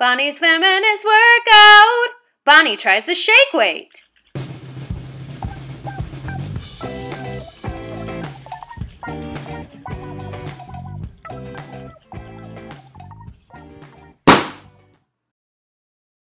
Bonnie's Feminist Workout. Bonnie tries the shake weight.